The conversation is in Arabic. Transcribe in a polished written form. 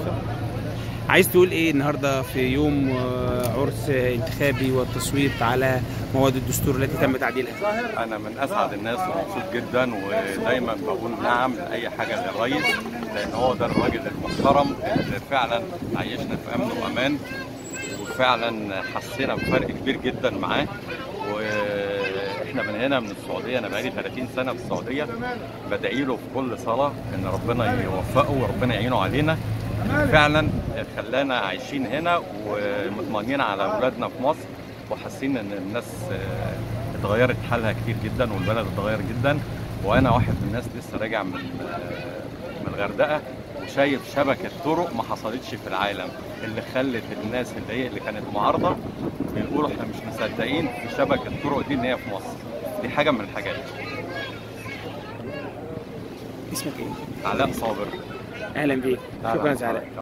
عايز تقول ايه النهارده في يوم عرس انتخابي والتصويت على مواد الدستور التي تم تعديلها؟ أنا من أسعد الناس ومبسوط جدا، ودايما بقول نعم لأي حاجة للرئيس، لأن هو ده الراجل المحترم اللي فعلا عايشنا في أمن وأمان، وفعلا حسينا بفرق كبير جدا معاه. واحنا من هنا من السعوديه، انا بقالي 30 سنه في السعوديه، بدعي له في كل صلاه ان ربنا يوفقه وربنا يعينه علينا. فعلا خلانا عايشين هنا ومطمئنين على اولادنا في مصر، وحاسين ان الناس اتغيرت حالها كتير جدا والبلد اتغير جدا. وانا واحد من الناس لسه راجع من الغردقه، وشايف شبكه طرق ما حصلتش في العالم، اللي خلت الناس اللي كانت معارضه بيقولوا احنا مش مصدقين في شبكه الطرق دي ان هي في مصر. دي حاجه من الحاجات. اسمك ايه؟ علاء صابر. اهلا بيك، شكرا يا علاء.